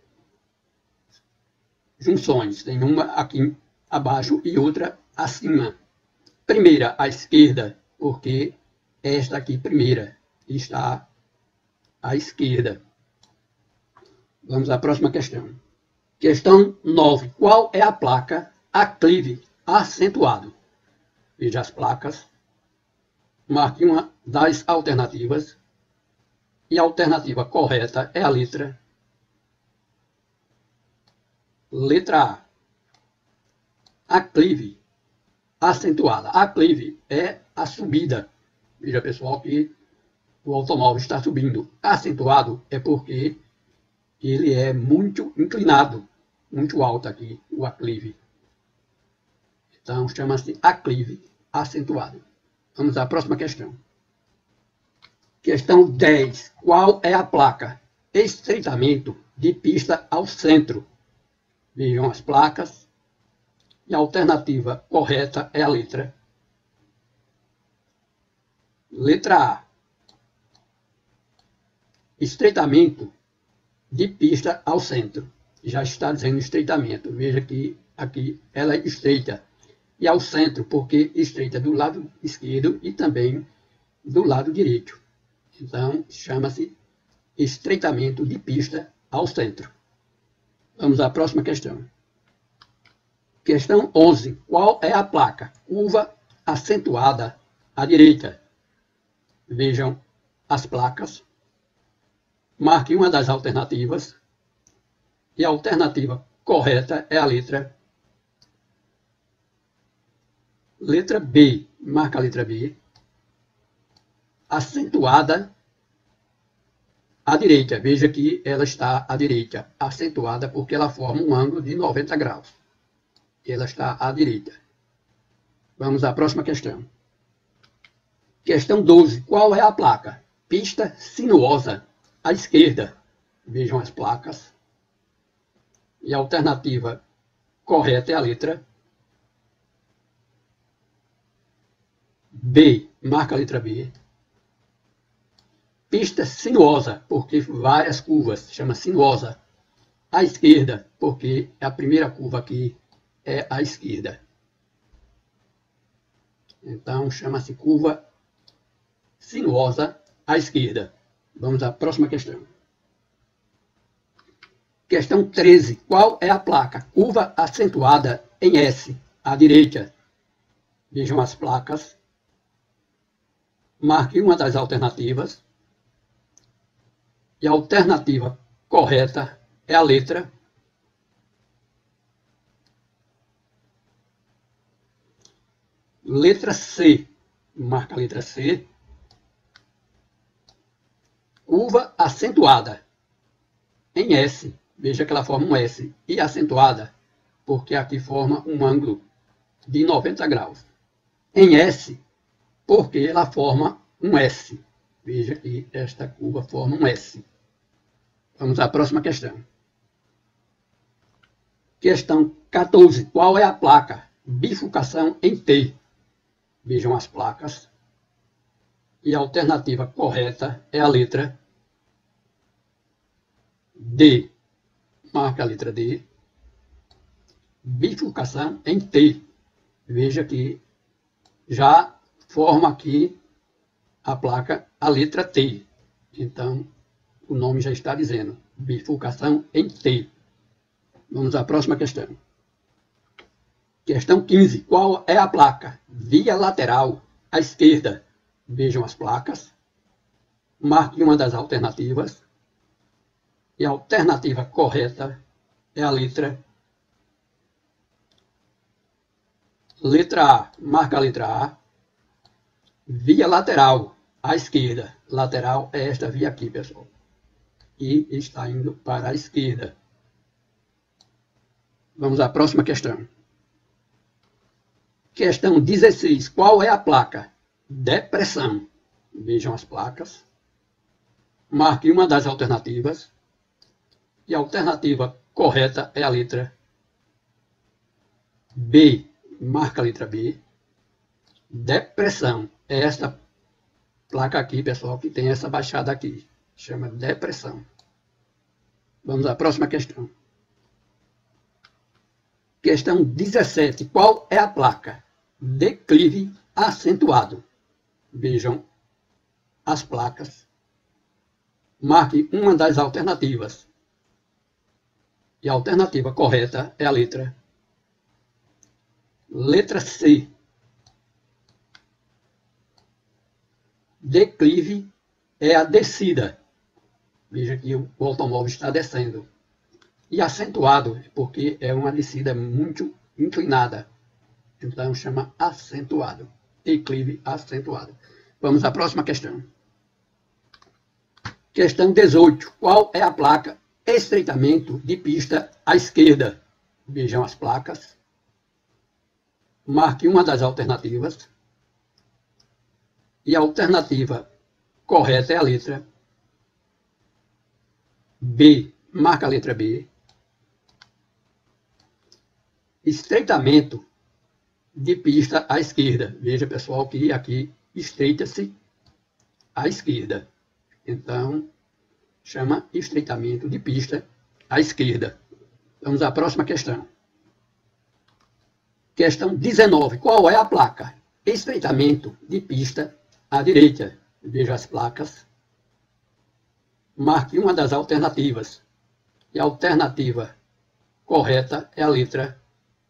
junções. Tem uma aqui abaixo e outra acima. Primeira à esquerda, porque esta aqui primeira está à esquerda. Vamos à próxima questão. Questão nove. Qual é a placa aclive acentuado? Veja as placas. Marque uma das alternativas. E a alternativa correta é a letra Letra A. Aclive acentuada. Aclive é a subida. Veja, pessoal, que o automóvel está subindo. Acentuado é porque ele é muito inclinado, muito alto aqui, o aclive. Então, chama-se aclive acentuado. Vamos à próxima questão. Questão dez. Qual é a placa? Estreitamento de pista ao centro. Vejam as placas. E a alternativa correta é a letra. Letra A. Estreitamento de pista ao centro. Já está dizendo estreitamento. Veja que aqui ela é estreita. E ao centro, porque estreita do lado esquerdo e também do lado direito. Então, chama-se estreitamento de pista ao centro. Vamos à próxima questão. Questão onze. Qual é a placa? Curva acentuada à direita. Vejam as placas. Marque uma das alternativas. E a alternativa correta é a letra Letra B. Marca a letra B. Acentuada à direita. Veja que ela está à direita. Acentuada porque ela forma um ângulo de noventa graus. Ela está à direita. Vamos à próxima questão. Questão doze. Qual é a placa? Pista sinuosa à esquerda. Vejam as placas. E a alternativa correta é a letra B. Marca a letra B. Pista sinuosa, porque várias curvas, chama sinuosa. À esquerda, porque a primeira curva aqui é à esquerda. Então, chama-se curva sinuosa à esquerda. Vamos à próxima questão. Questão treze. Qual é a placa? Curva acentuada em S, à direita. Vejam as placas. Marque uma das alternativas. E a alternativa correta é a letra Letra C. Marca a letra C. Curva acentuada em S. Veja que ela forma um S. E acentuada, porque aqui forma um ângulo de noventa graus. Em S, porque ela forma um S. Veja que esta curva forma um S. Vamos à próxima questão. Questão quatorze. Qual é a placa? Bifurcação em T. Vejam as placas. E a alternativa correta é a letra D. Marca a letra D. Bifurcação em T. Veja que já forma aqui a placa, a letra T. Então, o nome já está dizendo. Bifurcação em T. Vamos à próxima questão. Questão quinze. Qual é a placa? Via lateral à esquerda. Vejam as placas. Marque uma das alternativas. E a alternativa correta é a letra Letra A. Marca a letra A. Via lateral à esquerda. Lateral é esta via aqui, pessoal. E está indo para a esquerda. Vamos à próxima questão. Questão dezesseis. Qual é a placa? Depressão. Vejam as placas. Marque uma das alternativas. E a alternativa correta é a letra B. Marca a letra B. Depressão. É esta placa aqui, pessoal, que tem essa baixada aqui. Chama depressão. Vamos à próxima questão. Questão dezessete. Qual é a placa? Declive acentuado. Vejam as placas. Marque uma das alternativas. E a alternativa correta é a letra Letra C. declive é a descida. Veja que o automóvel está descendo. E acentuado, porque é uma descida muito inclinada. Então chama acentuado. Declive acentuado. Vamos à próxima questão. Questão dezoito. Qual é a placa estreitamento de pista à esquerda? Vejam as placas. Marque uma das alternativas. E a alternativa correta é a letra B. Marca a letra B. Estreitamento de pista à esquerda. Veja, pessoal, que aqui estreita-se à esquerda. Então, chama estreitamento de pista à esquerda. Vamos à próxima questão. Questão dezenove. Qual é a placa? Estreitamento de pista à direita. Veja as placas. Marque uma das alternativas. E a alternativa correta é a letra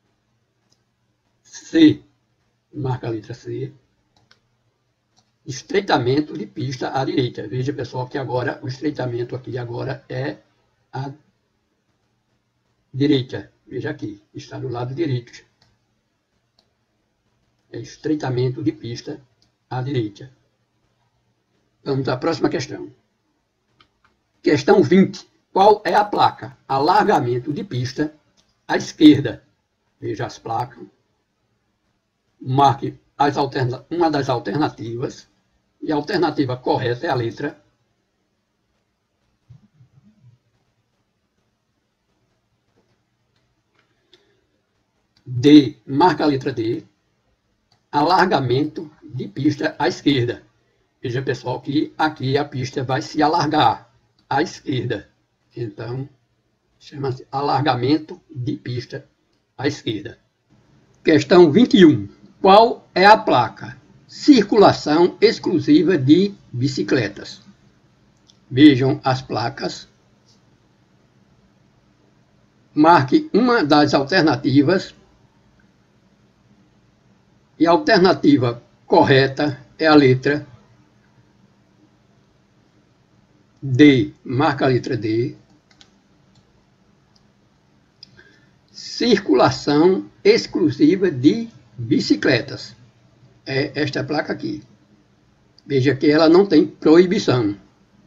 C. Marca a letra C. Estreitamento de pista à direita. Veja, pessoal, que agora o estreitamento aqui agora é à direita. Veja aqui, está do lado direito. É estreitamento de pista à direita. Vamos à próxima questão. Questão vinte. Qual é a placa? Alargamento de pista à esquerda. Veja as placas. Marque as alterna- uma das alternativas. E a alternativa correta é a letra D. Marca a letra D. Alargamento de pista à esquerda. Veja, pessoal, que aqui a pista vai se alargar à esquerda. Então, chama-se alargamento de pista à esquerda. Questão vinte e um. Qual é a placa? Circulação exclusiva de bicicletas. Vejam as placas. Marque uma das alternativas. E a alternativa correta é a letra D. Marca a letra D. Circulação exclusiva de bicicletas. É esta placa aqui. Veja que ela não tem proibição.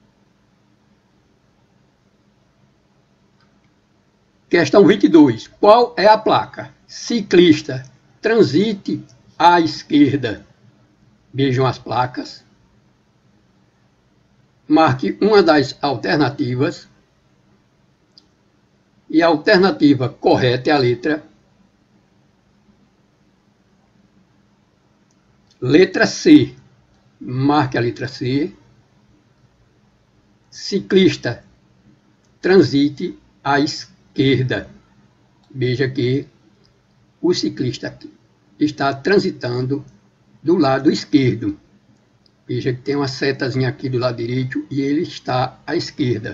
Questão vinte e dois. Qual é a placa? Ciclista, transite à esquerda. Vejam as placas. Marque uma das alternativas. E a alternativa correta é a letra Letra C. Marque a letra C. Ciclista, transite à esquerda. Veja que o ciclista está transitando do lado esquerdo. Veja que tem uma setazinha aqui do lado direito e ele está à esquerda.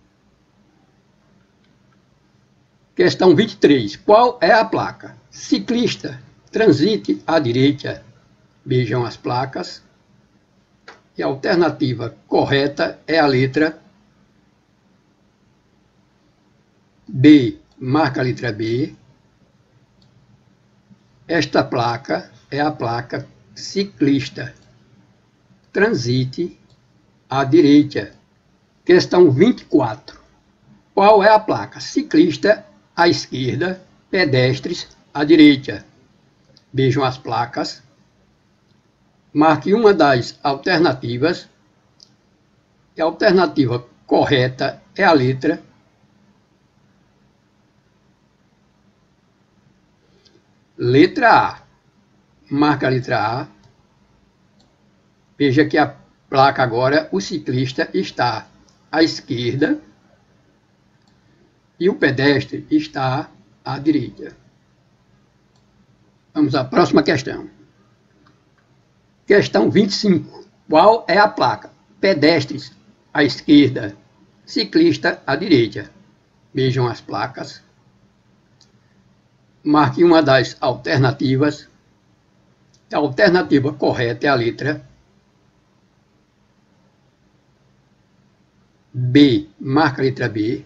Questão vinte e três. Qual é a placa? Ciclista, transite à direita. Vejam as placas. E a alternativa correta é a letra B. Marca a letra B. Esta placa é a placa ciclista, transite à direita. Questão vinte e quatro. Qual é a placa? Ciclista à esquerda, pedestres à direita. Vejam as placas. Marque uma das alternativas. E a alternativa correta é a letra Letra A. Marca a letra A. Veja que a placa agora, o ciclista está à esquerda e o pedestre está à direita. Vamos à próxima questão. Questão vinte e cinco. Qual é a placa? Pedestres à esquerda, ciclista à direita. Vejam as placas. Marque uma das alternativas. A alternativa correta é a letra B, marca a letra B.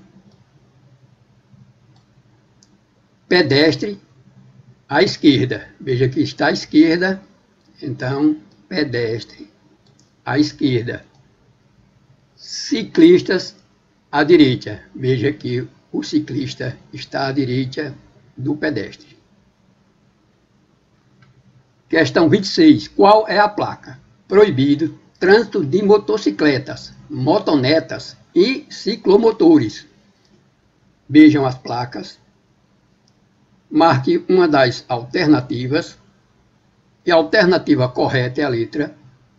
Pedestre à esquerda. Veja que está à esquerda, então pedestre à esquerda. Ciclistas à direita. Veja que o ciclista está à direita do pedestre. Questão vinte e seis. Qual é a placa? Proibido trânsito de motocicletas, motonetas e ciclomotores. Vejam as placas. Marque uma das alternativas. E a alternativa correta é a letra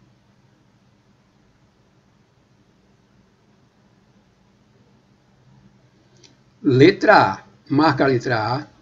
Letra A. Marca a letra A.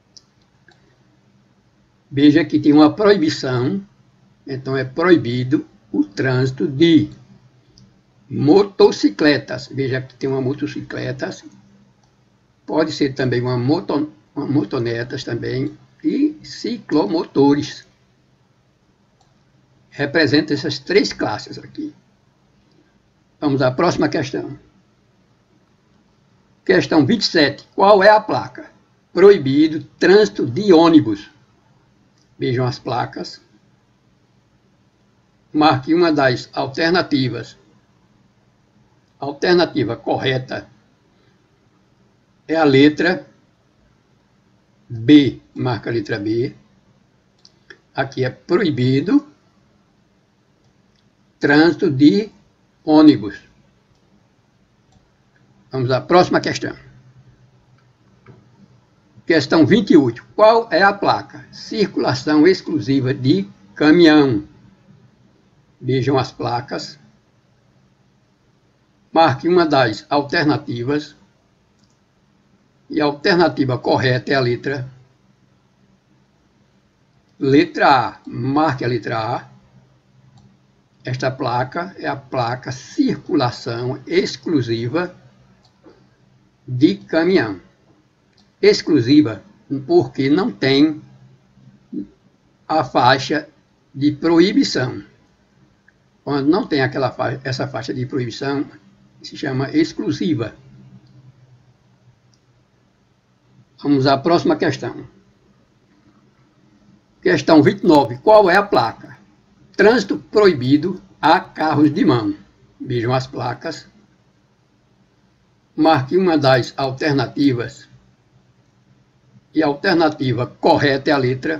Veja que tem uma proibição. Então é proibido o trânsito de motocicletas. Veja que tem uma motocicleta. Pode ser também uma, moto, uma motonetas também. E ciclomotores. Representa essas três classes aqui. Vamos à próxima questão. Questão vinte e sete. Qual é a placa? Proibido trânsito de ônibus. Vejam as placas. Marque uma das alternativas. A alternativa correta é a letra B. Marca a letra B. Aqui é proibido trânsito de ônibus. Vamos à próxima questão. Questão vinte e oito. Qual é a placa? Circulação exclusiva de caminhão. Vejam as placas. Marque uma das alternativas. E a alternativa correta é a letra Letra A. Marque a letra A. Esta placa é a placa circulação exclusiva de caminhão. Exclusiva porque não tem a faixa de proibição. Quando não tem aquela faixa, essa faixa de proibição, se chama exclusiva. Vamos à próxima questão. Questão vinte e nove. Qual é a placa? Trânsito proibido a carros de mão. Vejam as placas. Marque uma das alternativas. E a alternativa correta é a letra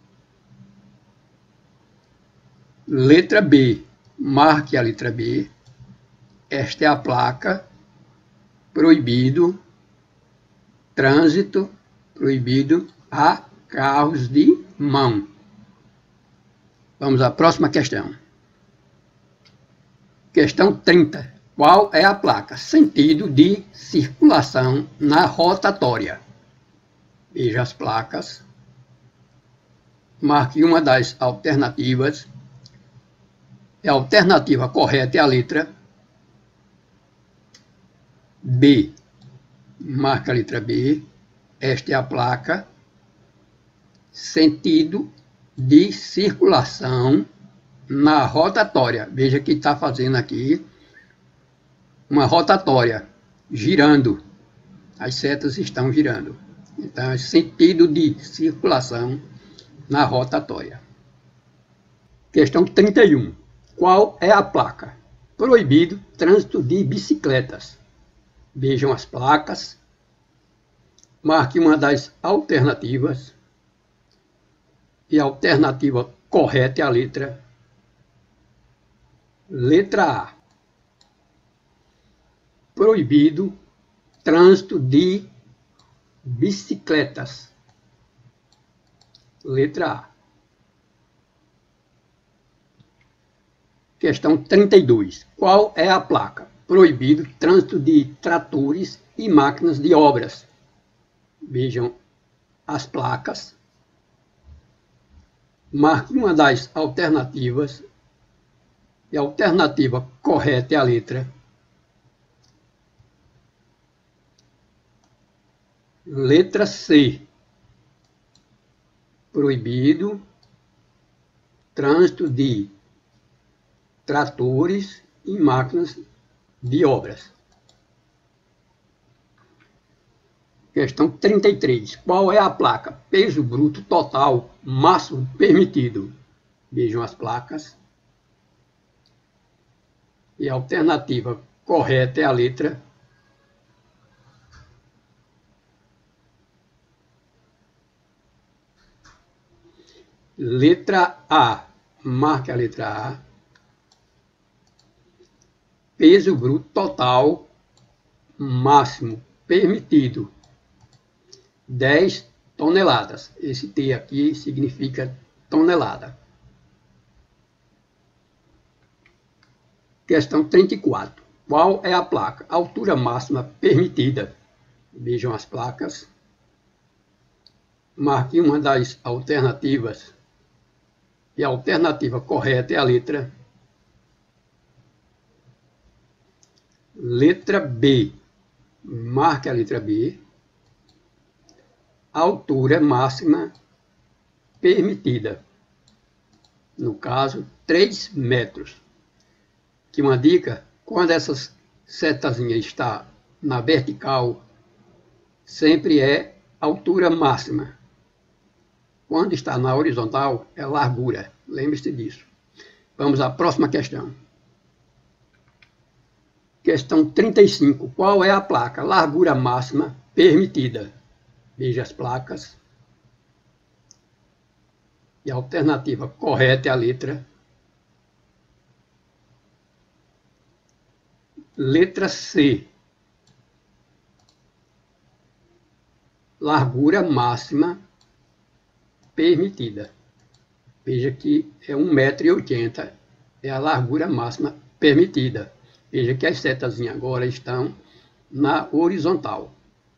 Letra B. Marque a letra B. Esta é a placa. Proibido. Trânsito proibido a carros de mão. Vamos à próxima questão. Questão trinta. Qual é a placa? Sentido de circulação na rotatória. Veja as placas. Marque uma das alternativas. A alternativa correta é a letra B. Marca a letra B. Esta é a placa. Sentido de circulação na rotatória. Veja que está fazendo aqui uma rotatória, girando. As setas estão girando. Então, é sentido de circulação na rotatória. Questão trinta e um. Qual é a placa? Proibido trânsito de bicicletas. Vejam as placas. Marque uma das alternativas. E a alternativa correta é a letra Letra A. Proibido trânsito de bicicletas. Letra A. Questão trinta e dois. Qual é a placa? Proibido trânsito de tratores e máquinas de obras. Vejam as placas. Marque uma das alternativas. E a alternativa correta é a letra Letra C. Proibido trânsito de tratores e máquinas de obras. Questão trinta e três. Qual é a placa? Peso bruto total máximo permitido. Vejam as placas. E a alternativa correta é a letra Letra A. Marque a letra A. Peso bruto total máximo permitido. dez toneladas. Esse T aqui significa tonelada. Questão trinta e quatro. Qual é a placa? Altura máxima permitida. Vejam as placas. Marque uma das alternativas. E a alternativa correta é a letra Letra B. Marque a letra B. Altura máxima permitida. No caso, três metros. Que uma dica, quando essa setazinha está na vertical, sempre é altura máxima. Quando está na horizontal, é largura. Lembre-se disso. Vamos à próxima questão. Questão trinta e cinco. Qual é a placa? Largura máxima permitida. Veja as placas. E a alternativa correta é a letra Letra C. Largura máxima permitida. Veja que é um metro e oitenta, é a largura máxima permitida. Veja que as setazinhas agora estão na horizontal.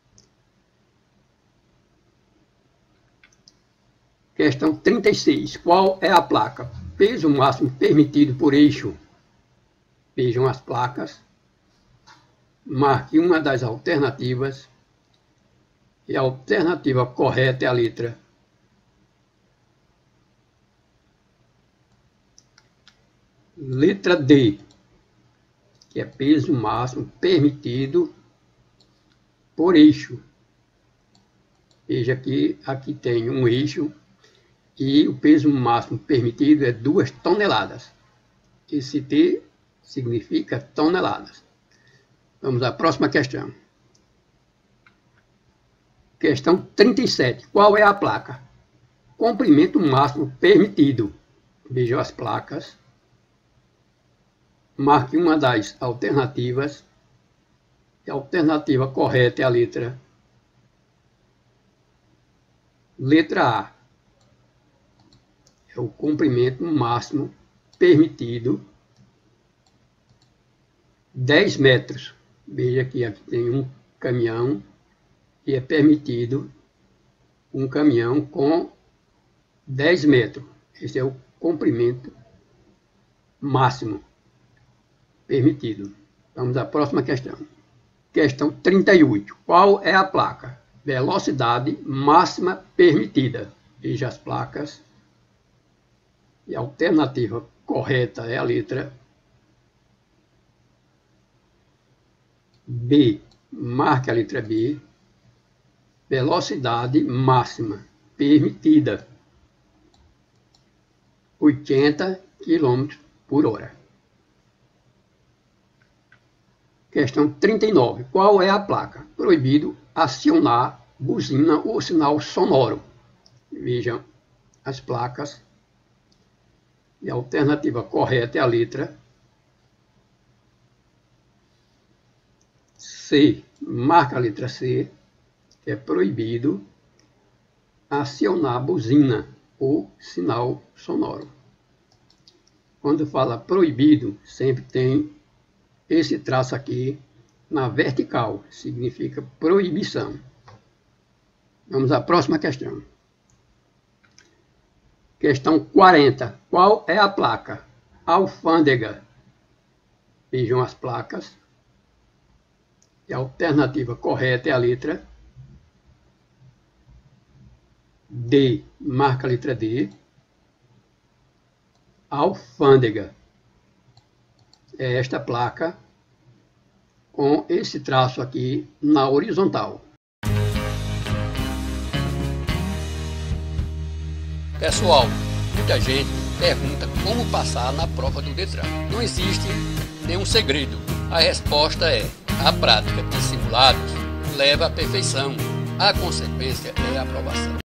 Questão trinta e seis. Qual é a placa? Peso máximo permitido por eixo. Vejam as placas. Marque uma das alternativas. E a alternativa correta é a letra Letra D, que é peso máximo permitido por eixo. Veja que aqui tem um eixo e o peso máximo permitido é duas toneladas. Esse T significa toneladas. Vamos à próxima questão. Questão trinta e sete. Qual é a placa? Comprimento máximo permitido. Vejam as placas. Marque uma das alternativas. A alternativa correta é a letra Letra A. É o comprimento máximo permitido dez metros. Veja que aqui tem um caminhão e é permitido um caminhão com dez metros. Esse é o comprimento máximo permitido. Vamos à próxima questão. Questão trinta e oito. Qual é a placa? Velocidade máxima permitida. Veja as placas. E a alternativa correta é a letra B. Marque a letra B. Velocidade máxima permitida. oitenta quilômetros por hora. Questão trinta e nove. Qual é a placa? Proibido acionar buzina ou sinal sonoro. Vejam as placas. E a alternativa correta é a letra C. Marca a letra C, que é proibido acionar buzina ou sinal sonoro. Quando fala proibido, sempre tem esse traço aqui na vertical, significa proibição. Vamos à próxima questão. Questão quarenta. Qual é a placa? Alfândega. Vejam as placas. E a alternativa correta é a letra D. Marca a letra D. Alfândega. É esta placa com esse traço aqui na horizontal. Pessoal, muita gente pergunta como passar na prova do Detran. Não existe nenhum segredo. A resposta é: a prática de simulados leva à perfeição. A consequência é a aprovação.